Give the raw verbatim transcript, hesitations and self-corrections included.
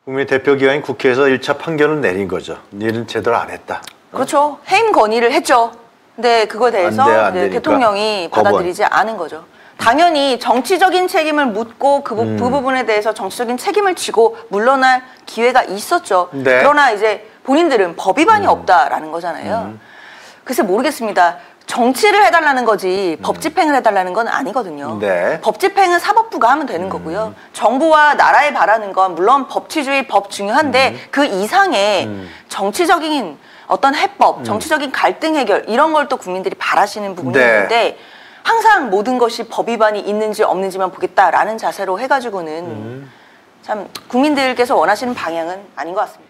국민 대표기관인 국회에서 일 차 판결을 내린 거죠. 일은 제대로 안 했다. 그렇죠. 해임 건의를 했죠. 근데 그거에 대해서 안 돼, 안 이제 대통령이 거부한. 받아들이지 않은 거죠. 당연히 정치적인 책임을 묻고 그, 부, 음. 그 부분에 대해서 정치적인 책임을 지고 물러날 기회가 있었죠. 네. 그러나 이제 본인들은 법 위반이 음. 없다라는 거잖아요. 음. 글쎄 모르겠습니다. 정치를 해달라는 거지 법 집행을 해달라는 건 아니거든요. 네. 법 집행은 사법부가 하면 되는 거고요. 정부와 나라에 바라는 건 물론 법치주의, 법 중요한데 음. 그 이상의 음. 정치적인 어떤 해법, 음. 정치적인 갈등 해결 이런 걸 또 국민들이 바라시는 부분이 네. 있는데 항상 모든 것이 법 위반이 있는지 없는지만 보겠다라는 자세로 해가지고는 음. 참 국민들께서 원하시는 방향은 아닌 것 같습니다.